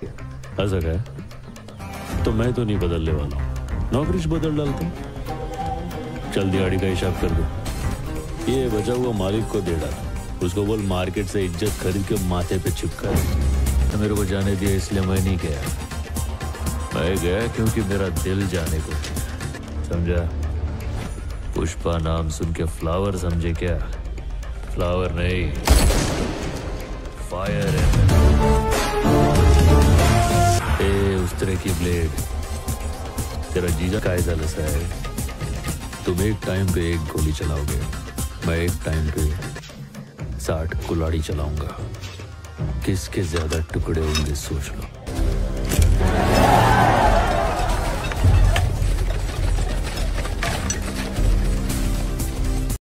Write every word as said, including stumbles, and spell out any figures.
ऐसा क्या है? तो मैं तो नहीं बदलने वाला हूँ, नौकरी बदल डालता हूँ। चल दिहाड़ी का हिसाब कर दो, ये बचा हुआ मालिक को दे डाल, उसको बोल मार्केट से इज्जत खरीद के माथे पे चिपका। तो मेरे को जाने दिया इसलिए मैं नहीं गया, मैं गया क्योंकि मेरा दिल जाने को, समझा? पुष्पा नाम सुन के फ्लावर समझे क्या? फ्लावर नहीं, फायर है। ए उस तरह की ब्लेड, तेरा जीजा कायदा लसा है। तुम एक टाइम पे एक गोली चलाओगे, मैं एक टाइम पे साठ कुल्हाड़ी चलाऊंगा। किसके ज्यादा टुकड़े होंगे सोच लो।